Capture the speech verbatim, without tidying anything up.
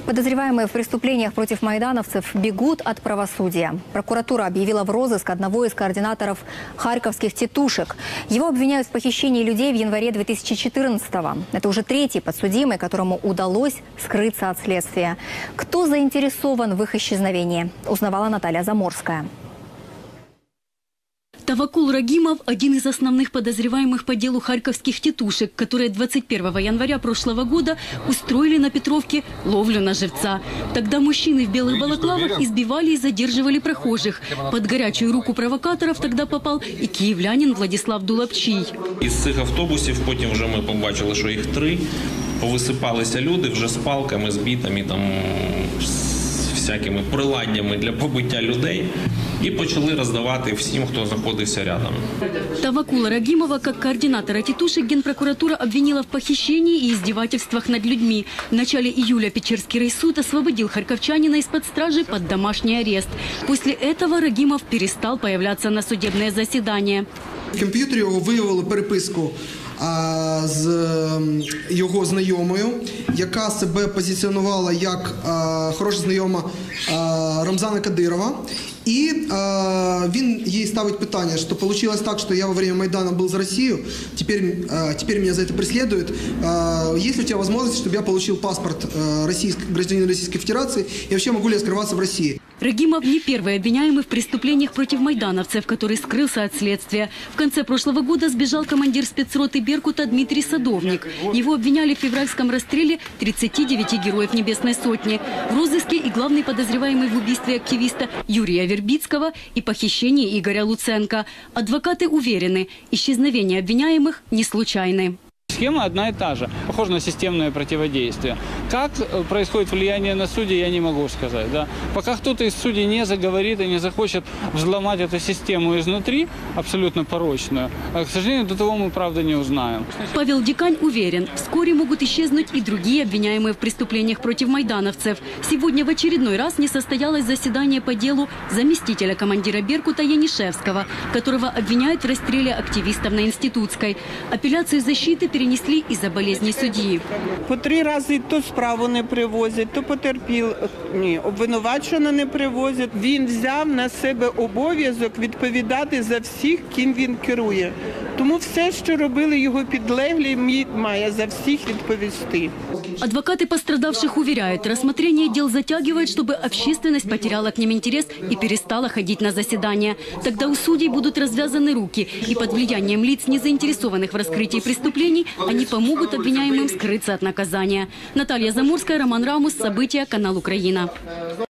Подозреваемые в преступлениях против майдановцев бегут от правосудия. Прокуратура объявила в розыск одного из координаторов харьковских «Тетушек». Его обвиняют в похищении людей в январе две тысячи четырнадцатого. Это уже третий подсудимый, которому удалось скрыться от следствия. Кто заинтересован в их исчезновении, узнавала Наталья Заморская. Тавакул Рагимов – один из основных подозреваемых по делу харьковских «Тетушек», которые двадцать первого января прошлого года устроили на Петровке ловлю на живца. Тогда мужчины в белых балаклавах избивали и задерживали прохожих. Под горячую руку провокаторов тогда попал и киевлянин Владислав Дулапчий. Із цих автобусів потім вже ми побачили, що їх три. Повисипалися люди вже з палками, з бітами, там, з всякими приладдями для побиття людей. И почали раздавать всем, кто находился рядом. Тавакула Рагимова, как координатора «Тетушек», Генпрокуратура обвинила в похищении и издевательствах над людьми. В начале июля Печерский райсуд освободил харьковчанина из-под стражи под домашний арест. После этого Рагимов перестал появляться на судебные заседания. В комп'ютері його виявили переписку а, з його знайомою, яка себе позиціонувала як а, хороша знайома а, Рамзана Кадирова. И э, він ей ставит питание, что получилось так, что я во время Майдана был за Россию, теперь, э, теперь меня за это преследуют. Э, есть ли у тебя возможность, чтобы я получил паспорт э, российский, гражданина Российской Федерации, и вообще могу ли я скрываться в России? Рагимов не первый обвиняемый в преступлениях против майдановцев, который скрылся от следствия. В конце прошлого года сбежал командир спецроты «Беркута» Дмитрий Садовник. Его обвиняли в февральском расстреле тридцати девяти героев Небесной Сотни. В розыске и главный подозреваемый в убийстве активиста Юрия Вербицкого и похищении Игоря Луценко. Адвокаты уверены, исчезновения обвиняемых не случайны. Схема одна и та же, похожа на системное противодействие. Как происходит влияние на судей, я не могу сказать. Да? Пока кто-то из судей не заговорит и не захочет взломать эту систему изнутри, абсолютно порочную, к сожалению, до того мы, правда, не узнаем. Павел Дикань уверен, вскоре могут исчезнуть и другие обвиняемые в преступлениях против майдановцев. Сегодня в очередной раз не состоялось заседание по делу заместителя командира «Беркута» Янишевского, которого обвиняют в расстреле активистов на Институтской. Апелляцию защиты перенесли из-за болезни судьи. По три рази то справу не привозять, то потерпіл, ні, обвинуваченого не привозять. Він взяв на себе обов'язок відповідати за всіх, ким він керує. Тому все, що робили його підлеглі, має за всіх відповісти. Адвокаты пострадавших уверяют, рассмотрение дел затягивает, чтобы общественность потеряла к ним интерес и перестала ходить на заседания. Тогда у судей будут развязаны руки, и под влиянием лиц, не заинтересованных в раскрытии преступлений, они помогут обвиняемым скрыться от наказания. Наталья Заморская, Роман Рамус. События. Канал Украина.